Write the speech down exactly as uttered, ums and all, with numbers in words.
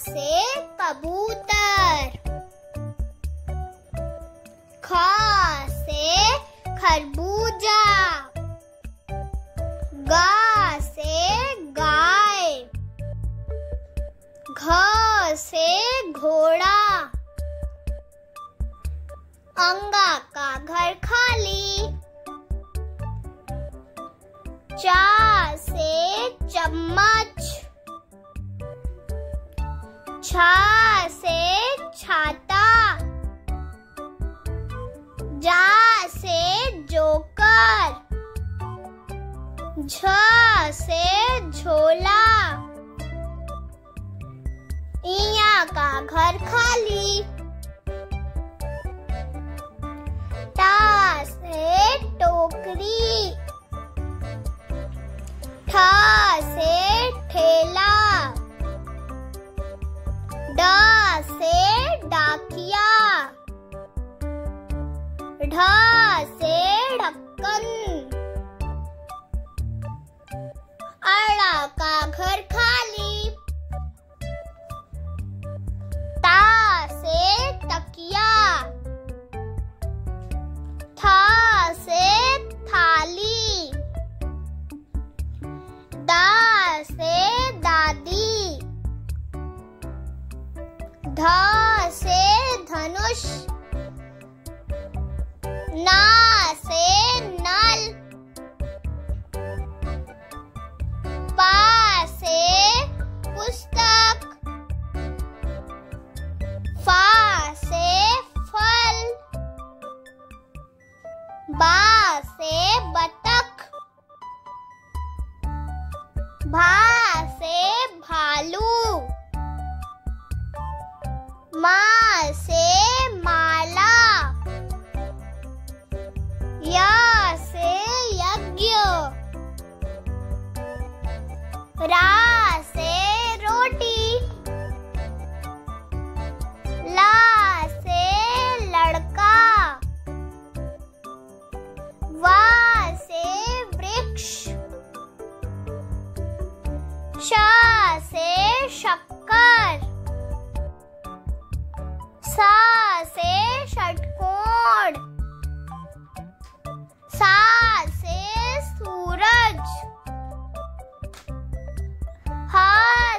से कबूतर, ख से खरबूजा, ग से गाय, घ से घोड़ा, अंगा का घर खाली, चा से चम्मच, छा से छाता, जा से जोकर, झ से झोला, इया का घर खाली, टा से टोकरी, ठ से ठेला, ड से डाकिया, ढ से ढक्कन, अड़ा का घर खाली, ता से तकिया, था से थाली, दा से दादी, ध से धनुष, ना से नल, पा से पुस्तक, फा से फल, बा से बतख, भा से भालू, मा से माला, या से यज्ञ, रा से रोटी, ला से लड़का, वा से वृक्ष, श से शक्कर, सा से षटकोण, सा से सूरज, हा